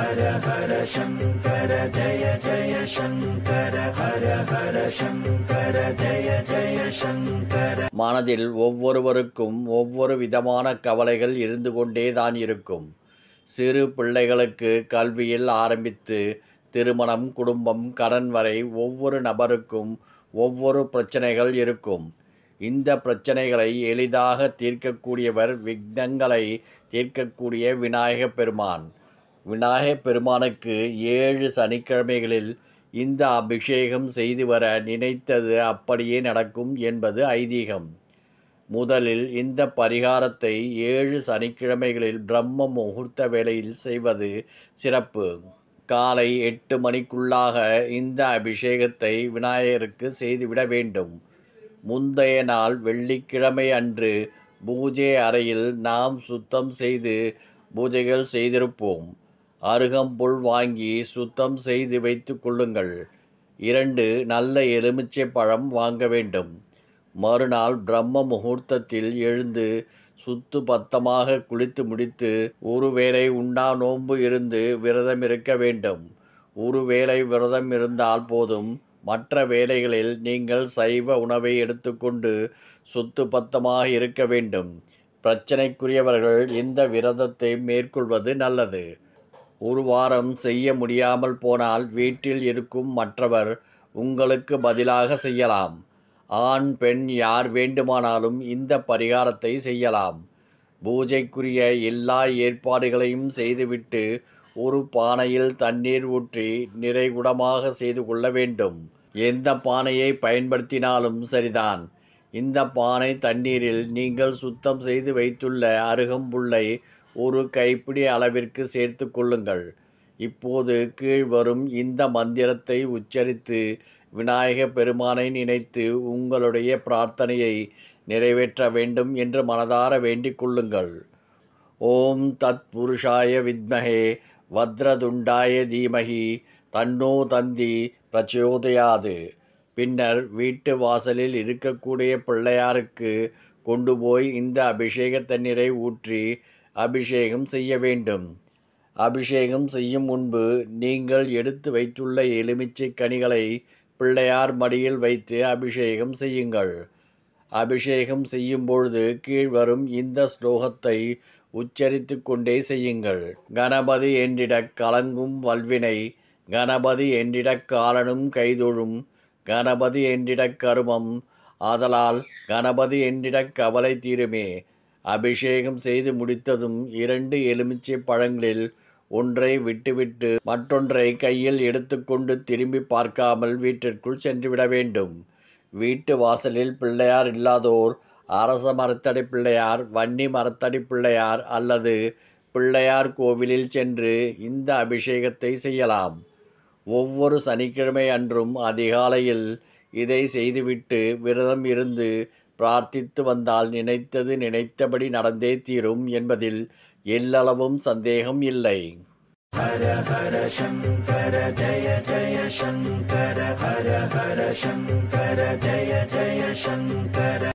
ஹர ஹர சங்கர ஜய ஜய சங்கர ஹர ஹர சங்கர ஜய ஜய சங்கர. மனதில் ஒவ்வொருவருக்கும் ஒவ்வொரு விதமான கவலைகள் இருந்து கொண்டே தான் இருக்கும். சிறு பிள்ளைகளுக்கு கல்வியில் ஆரம்பித்து திருமணம், குடும்பம், கடன் வரை ஒவ்வொரு நபருக்கும் ஒவ்வொரு பிரச்சனைகள் இருக்கும். இந்த பிரச்சனைகளை எளிதாக தீர்க்கக்கூடியவர் விக்னங்களை தீர்க்கக்கூடிய விநாயகப் பெருமான். விநாயகப் பெருமானுக்கு 7 சனிக்கிழமைகளில் இந்த அபிஷேகம் செய்து வர நினைத்தது அப்படியே நடக்கும் என்பது ஐதீகம். முதலில் இந்த பரிகாரத்தை 7 சனிக்கிழமைகளில் பிரம்ம முகூர்த்த வேளையில் செய்வது சிறப்பு. காலை 8 மணிக்குள்ளாக இந்த அபிஷேகத்தை விநாயகருக்கு செய்துவிட வேண்டும். முந்தைய நாள் வெள்ளிக்கிழமை அன்று பூஜை அறையில் நாம் சுத்தம் செய்து பூஜைகள் செய்திருப்போம். அருகம்புல் வாங்கி சுத்தம் செய்து வைத்து கொள்ளுங்கள். 2 நல்ல எலுமிச்சை பழம் வாங்க வேண்டும். மறுநாள் பிரம்ம முகூர்த்தத்தில் எழுந்து சுத்து பத்தமாக குளித்து முடித்து ஒருவேளை உண்ணா நோன்பு இருந்து விரதம் இருக்க வேண்டும். ஒருவேளை விரதம் இருந்தால் போதும். மற்ற வேளைகளில் நீங்கள் சைவ உணவை எடுத்துக்கொண்டு சுத்து பத்தமாக இருக்க வேண்டும். பிரச்சனைக்குரியவர்கள் இந்த விரதத்தை மேற்கொள்வது நல்லது. ஒரு வாரம் செய்ய முடியாமல் போனால் வீட்டில் இருக்கும் மற்றவர் உங்களுக்கு பதிலாக செய்யலாம். ஆண் பெண் யார் வேண்டுமானாலும் இந்த பரிகாரத்தை செய்யலாம். பூஜைக்குரிய எல்லா ஏற்பாடுகளையும் செய்துவிட்டு ஒரு பானையில் தண்ணீர் ஊற்றி நிறைகுடமாக செய்து கொள்ள வேண்டும். எந்த பானையை பயன்படுத்தினாலும் சரிதான். இந்த பானை தண்ணீரில் நீங்கள் சுத்தம் செய்து வைத்துள்ள அருகம்புல்லை ஒரு கைப்பிடி அளவிற்கு சேர்த்து கொள்ளுங்கள். இப்போது கீழ்வரும் இந்த மந்திரத்தை உச்சரித்து விநாயக பெருமானை நினைத்து உங்களுடைய பிரார்த்தனையை நிறைவேற்ற வேண்டும் என்று மனதார வேண்டிக் கொள்ளுங்கள். ஓம் தத் புருஷாய வித்மஹே வத்ரதுண்டாய தீமஹி தன்னோ தந்தி பிரச்சோதயாது. பின்னர் வீட்டு வாசலில் இருக்கக்கூடிய பிள்ளையாருக்கு கொண்டு போய் இந்த அபிஷேக தண்ணீரை ஊற்றி அபிஷேகம் செய்ய வேண்டும். அபிஷேகம் செய்யும் முன்பு நீங்கள் எடுத்து வைத்துள்ள எலுமிச்சை கனிகளை பிள்ளையார் மடியில் வைத்து அபிஷேகம் செய்யுங்கள். அபிஷேகம் செய்யும் பொழுது கீழ்வரும் இந்த ஸ்லோகத்தை உச்சரித்து கொண்டே செய்யுங்கள். கணபதி என்றிடக் கலங்கும் வல்வினை, கணபதி என்றிடக் காலனும் கைதொழும், கணபதி என்றிடக் கருமம், ஆதலால் கணபதி என்றிடக் கவலை தீருமே. அபிஷேகம் செய்து முடித்ததும் 2 எலுமிச்சை பழங்களில் ஒன்றை விட்டுவிட்டு மற்றொன்றை கையில் எடுத்துக்கொண்டு திரும்பி பார்க்காமல் வீட்டிற்குள் சென்றுவிட வேண்டும். வீட்டு வாசலில் பிள்ளையார் இல்லாதோர் அரச மரத்தடி பிள்ளையார், வன்னி மரத்தடி பிள்ளையார் அல்லது பிள்ளையார் கோவிலில் சென்று இந்த அபிஷேகத்தை செய்யலாம். ஒவ்வொரு சனிக்கிழமை அன்றும் அதிகாலையில் இதை செய்துவிட்டு விரதம் இருந்து பிரார்த்தித்து வந்தால் நினைத்தது நினைத்தபடி நடந்தே தீரும் என்பதில் எல்லளவும் சந்தேகம் இல்லை. ஹர ஹர சங்கர ஜய ஜய சங்கர ஹர ஹர சங்கர ஜய ஜய சங்கர.